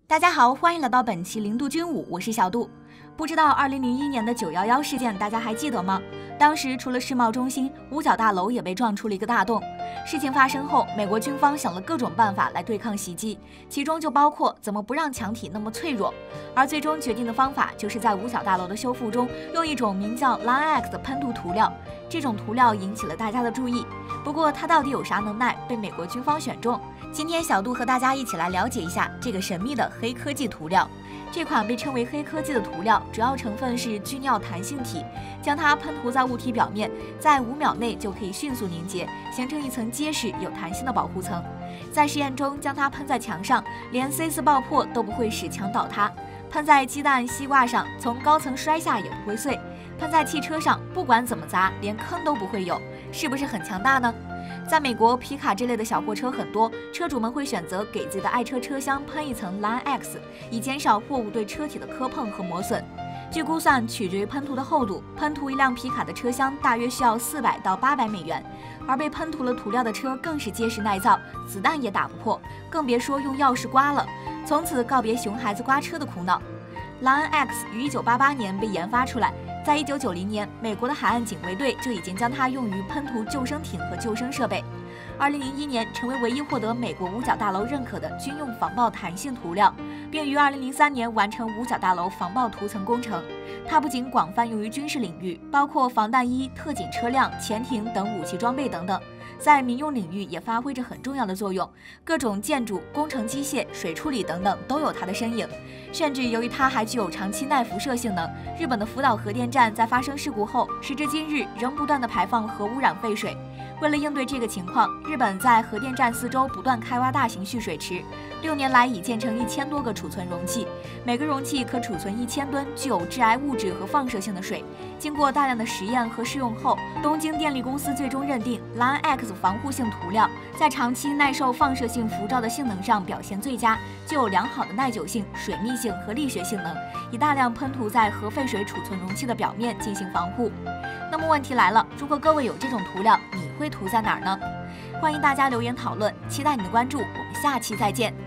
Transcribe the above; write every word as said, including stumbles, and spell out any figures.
大家好，欢迎来到本期零度军武，我是小杜。不知道二零零一年的九一一事件大家还记得吗？当时除了世贸中心，五角大楼也被撞出了一个大洞。事情发生后，美国军方想了各种办法来对抗袭击，其中就包括怎么不让墙体那么脆弱。而最终决定的方法就是在五角大楼的修复中用一种名叫蓝 X 的喷涂涂料，这种涂料引起了大家的注意。不过它到底有啥能耐，被美国军方选中？今天小杜和大家一起来了解一下这个神秘的黑科技涂料。这款被称为黑科技的涂料，主要成分是聚尿弹性体，将它喷涂在物体表面，在五秒内就可以迅速凝结，形成一层结实有弹性的保护层。在实验中，将它喷在墙上，连 C 四爆破都不会使墙倒塌；喷在鸡蛋、西瓜上，从高层摔下也不会碎；喷在汽车上，不管怎么砸，连坑都不会有，是不是很强大呢？在美国，皮卡这类的小货车很多，车主们会选择给自己的爱车车厢喷一层蓝 X， 以减少货物对车体的磕碰和磨损。据估算，取决于喷涂的厚度，喷涂一辆皮卡的车厢大约需要四百到八百美元，而被喷涂了涂料的车更是结实耐造，子弹也打不破，更别说用钥匙刮了。从此告别熊孩子刮车的苦恼。蓝 X 于一九八八年被研发出来，在一九九零年，美国的海岸警卫队就已经将它用于喷涂救生艇和救生设备。二零零一年，成为唯一获得美国五角大楼认可的军用防爆弹性涂料，并于二零零三年完成五角大楼防爆涂层工程。它不仅广泛用于军事领域，包括防弹衣、特警车辆、潜艇等武器装备等等，在民用领域也发挥着很重要的作用，各种建筑、工程机械、水处理等等都有它的身影。甚至由于它还具有长期耐辐射性能，日本的福岛核电站在发生事故后，时至今日仍不断的排放核污染废水。为了应对这个情况，日本在核电站四周不断开挖大型蓄水池，六年来已建成一千多个储存容器，每个容器可储存一千吨具有致癌物质和放射性的水。经过大量的实验和试用后，东京电力公司最终认定蓝 X 防护性涂料在长期耐受放射性辐照的性能上表现最佳，具有良好的耐久性、水密性和力学性能，以大量喷涂在核废水储存容器的表面进行防护。那么问题来了，如果各位有这种涂料，你会涂在哪儿呢？欢迎大家留言讨论，期待你的关注，我们下期再见。